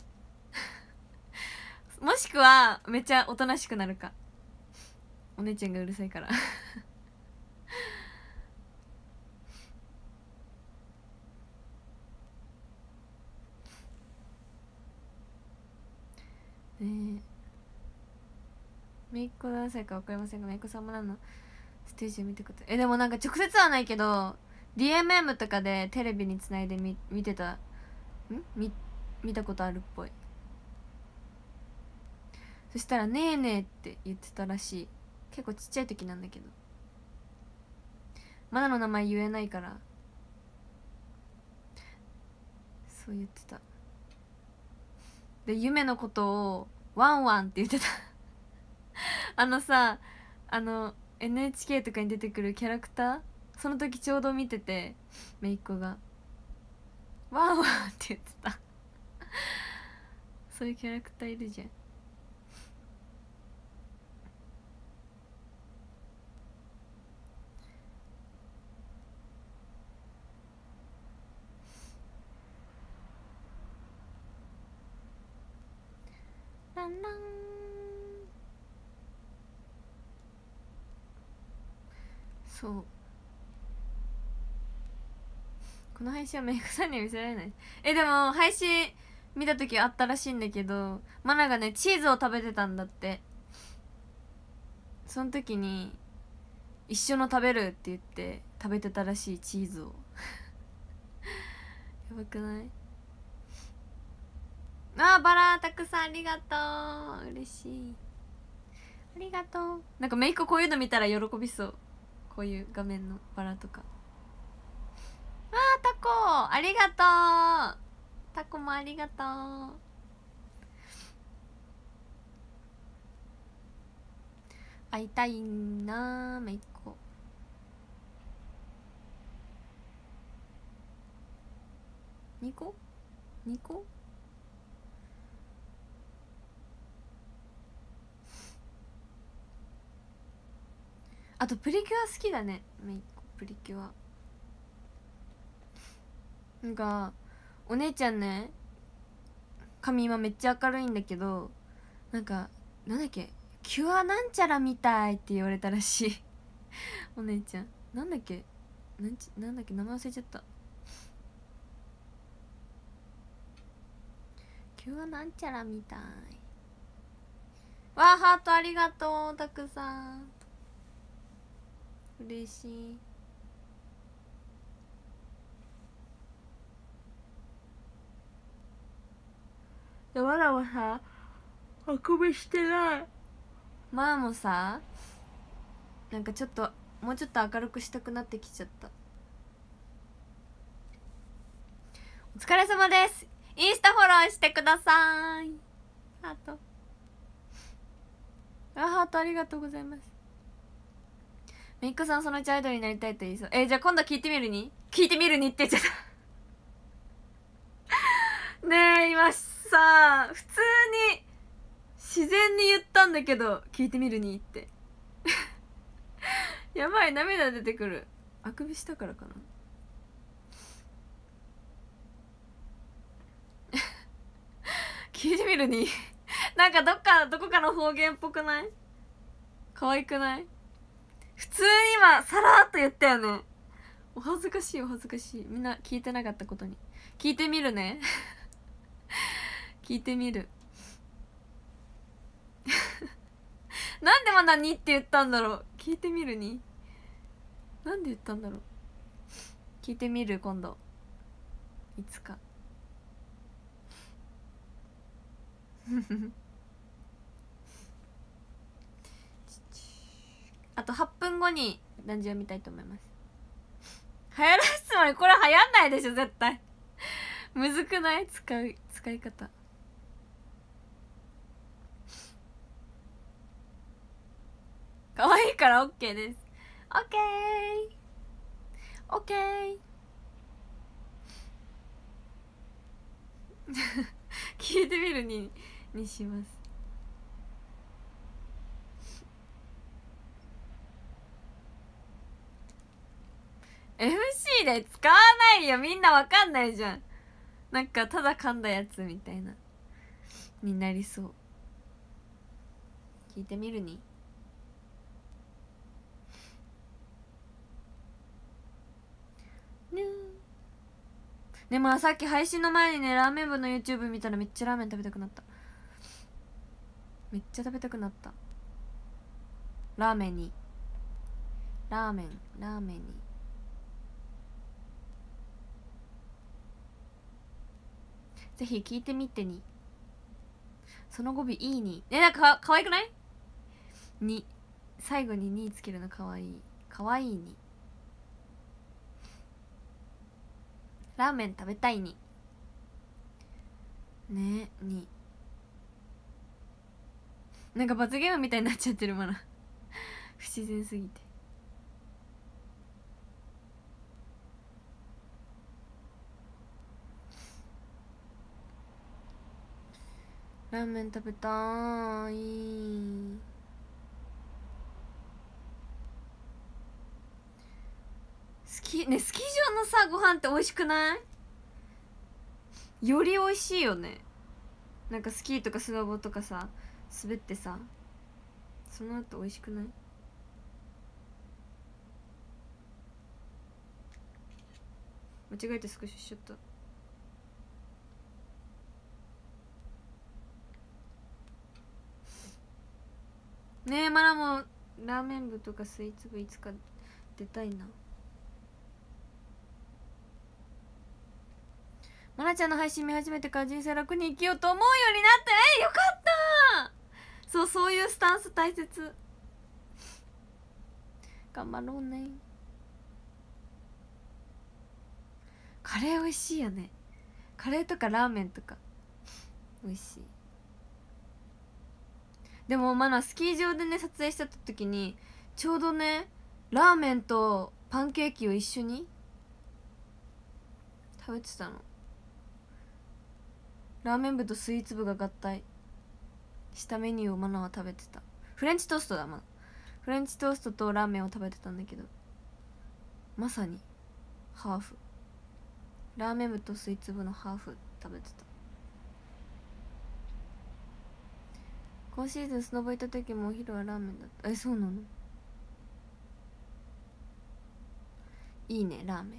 もしくはめっちゃおとなしくなるか、お姉ちゃんがうるさいからねえ、めいっ子何歳か分かりませんが、めいっ子さんも何のステージを見てください。でもなんか直接はないけど DMM とかでテレビにつないで見てた、見たことあるっぽい。そしたら「ねえねえ」って言ってたらしい。結構ちっちゃい時なんだけど、マナの名前言えないからそう言ってた。で夢のことをワンワンって言ってたあのさ、NHK とかに出てくるキャラクター、その時ちょうど見てて、めいっ子がワンワンって言ってたそういうキャラクターいるじゃん。ランラン。そう、この配信はメイクさんには見せられない。でも配信見た時あったらしいんだけど、マナがねチーズを食べてたんだって。その時に一緒の食べるって言って食べてたらしい、チーズをやばくない？あー、バラたくさんありがとう、嬉しい、ありがとう。なんかメイクこういうの見たら喜びそう、こういう画面のバラとか。あー、タコありがとう、タコもありがとう。会いたいなー、めいっ子。2個2個あとプリキュア好きだね、めいっ子。プリキュアなんかお姉ちゃんね、髪今めっちゃ明るいんだけど、なんかなんだっけ、キュアなんちゃらみたいって言われたらしいお姉ちゃんなんだっけ、なんだっけ、名前忘れちゃった。キュアなんちゃらみたい。わあ、ハートありがとう、たくさん嬉しい。でわらはさ、あくびしてない。まあもさ、なんかちょっともうちょっと明るくしたくなってきちゃった。お疲れ様です。インスタフォローしてください。ハート、ハートありがとうございます。めいっ子さんそのうちアイドルになりたいと言いそう。じゃあ今度聞いてみるにって言っちゃったねえ、今さ普通に自然に言ったんだけど、聞いてみるにってやばい、涙出てくる。あくびしたからかな聞いてみるになんかどこかの方言っぽくない？可愛くない？普通に今さらっと言ったよね。お恥ずかしい、お恥ずかしい。みんな聞いてなかったことに。聞いてみるね聞いてみるなんでまだにって言ったんだろう。聞いてみるになんで言ったんだろう。聞いてみる、今度いつかあと8分後にランジを見たいと思います。流行らすつもり、これ流行んないでしょ絶対むずくない？使い方。可愛いから OK です。 OK 聞いてみるにします。MC で使わないよ。みんなわかんないじゃん。なんかただ噛んだやつみたいなになりそう。聞いてみるに。でもさっき配信の前にね、ラーメン部の YouTube 見たらめっちゃラーメン食べたくなった。めっちゃ食べたくなった。ラーメンにぜひ聞いてみてに。その語尾いいに。なんかかわいくない？に最後ににつけるのかわいい。かわいいに。ラーメン食べたいに。ねえに。なんか罰ゲームみたいになっちゃってるまだ不自然すぎて。ラーメン食べたーい。スキー場のさご飯って美味しくない？より美味しいよね。なんかスキーとかスノボとかさ滑ってさ、その後美味しくない？間違えてスクショしちゃった。ねえ、マナもラーメン部とかスイーツ部いつか出たいな。マナちゃんの配信見始めてから人生楽に生きようと思うようになって、よかった。そういうスタンス大切。頑張ろうね。カレー美味しいよね。カレーとかラーメンとか美味しい。でもマナスキー場でね撮影してた時にちょうどねラーメンとパンケーキを一緒に食べてたの。ラーメン部とスイーツ部が合体したメニューをマナは食べてた。フレンチトーストだ。マナフレンチトーストとラーメンを食べてたんだけど、まさにハーフ。ラーメン部とスイーツ部のハーフ食べてた。今シーズンスノボ行った時もお昼はラーメンだった。そうなの？いいね、ラーメン。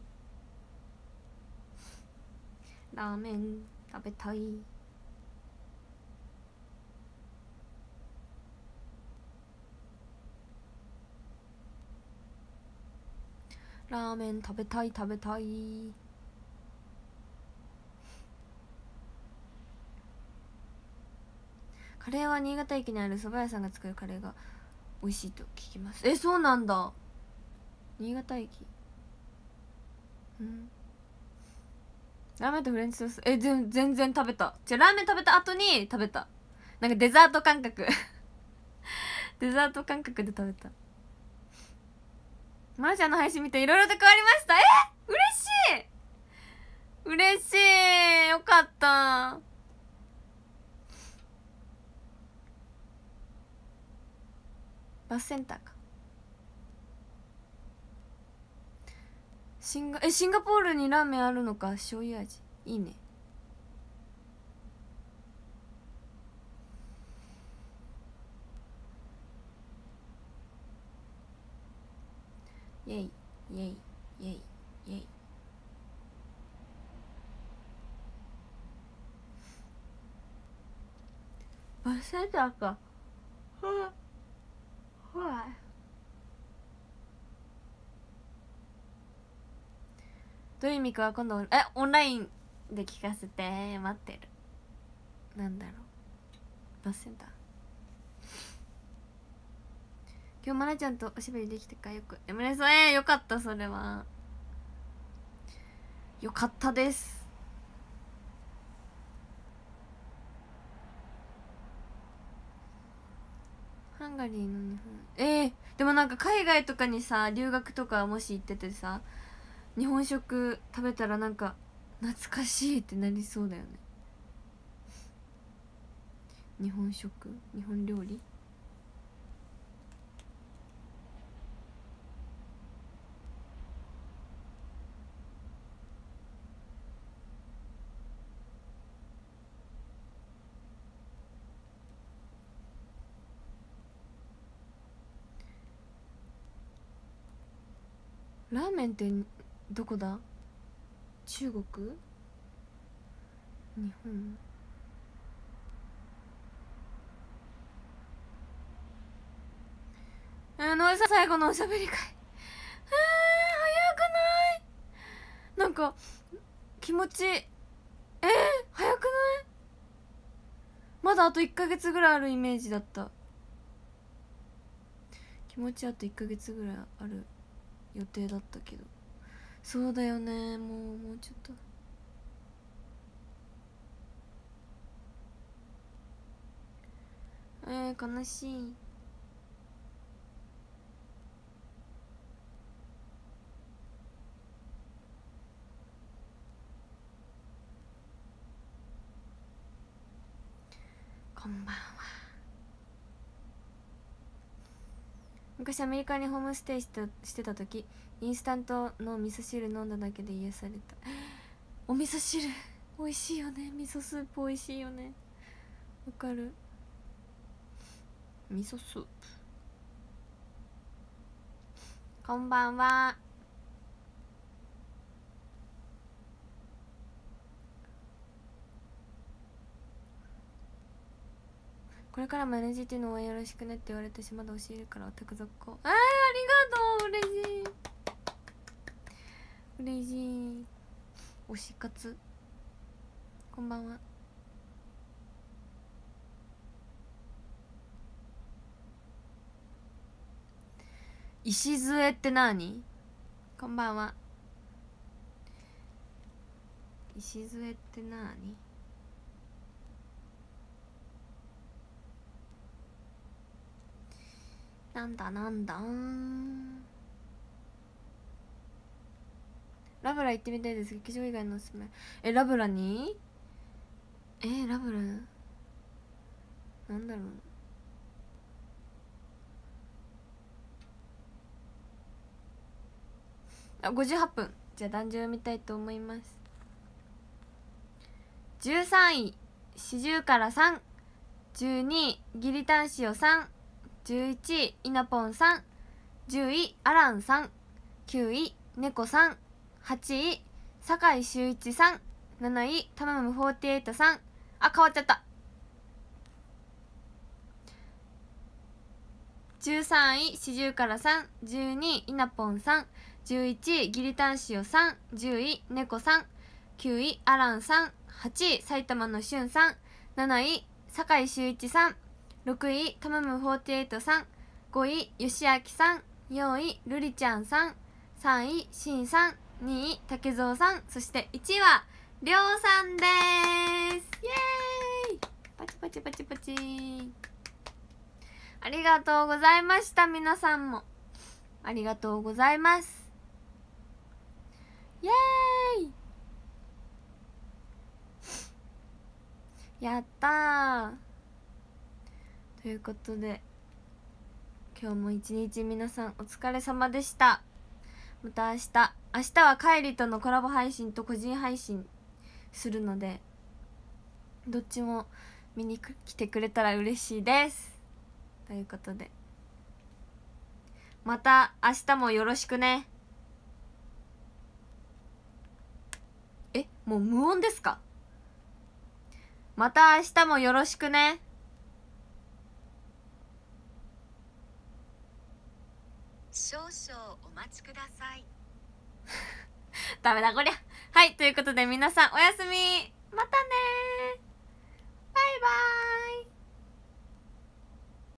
ラーメン食べたい。ラーメン食べたい。カレーは新潟駅にある蕎麦屋さんが作るカレーが美味しいと聞きます。そうなんだ。新潟駅。ラーメンとフレンチトースト全然食べた。ラーメン食べた後に食べた。なんかデザート感覚デザート感覚で食べた。マナちゃんの配信見ていろいろと変わりました。嬉しい。よかった。バスセンターか。シンガポールにラーメンあるのか。醤油味いいね。イェイイェイイェイイェイ。バスセンターか。どういう意味かは今度オンラインで聞かせて。待ってる。なんだろう。バスセンター。今日マナちゃんとおしゃべりできてかよく。よかった。それはよかったです。ハンガリーの日本でもなんか海外とかにさ留学とかもし行っててさ日本食食べたらなんか懐かしいってなりそうだよね。日本料理。 ラーメンってどこだ？中国？日本？野江さん最後のおしゃべり会。早くない？なんか気持ち早くない？まだあと1ヶ月ぐらいあるイメージだった。気持ちあと1ヶ月ぐらいある予定だったけど、そうだよね、もうちょっと。悲しい。こんばんは。昔アメリカにホームステイしてた時、インスタントの味噌汁飲んだだけで癒された。お味噌汁美味しいよね。味噌スープ美味しいよね。わかる。味噌スープ。こんばんは。これからも NGT の応援よろしくねって言われたし、まだ教えるからオタク続行。ありがとう。嬉しい嬉しい。推し活。こんばんは。礎って何？こんばんは。礎って何？なんだなんだ。ラブラ行ってみたいです。劇場以外のおすすめ。ラブラに？ラブラなんだろう。58分。じゃあ壇上見たいと思います。13位四十から3、12位ギリタンシオ3、11位イナポンさん、10位アランさん、9位猫さん、8位酒井秀一さん、7位タマム48さん。変わっちゃった。13位四十から3、12位イナポンさん、11位ギリタンシオさん、10位猫さん、9位アランさん、8位埼玉のしゅんさん、7位酒井秀一さん、6位タマム48さん、5位よしあきさん、4位ルリちゃんさん、3位しんさん、2位竹蔵さん、そして1位はりょうさんです。イエーイ。パチパチパチパチ。ありがとうございました。皆さんもありがとうございます。イエーイ。やったー。ということで今日も一日皆さんお疲れ様でした。また明日はカイリとのコラボ配信と個人配信するので、どっちも見に来てくれたら嬉しいです。ということでまた明日もよろしくね。もう無音ですか？また明日もよろしくね。 少々お待ちください。 ダメだこりゃ。はい、ということで皆さんおやすみ。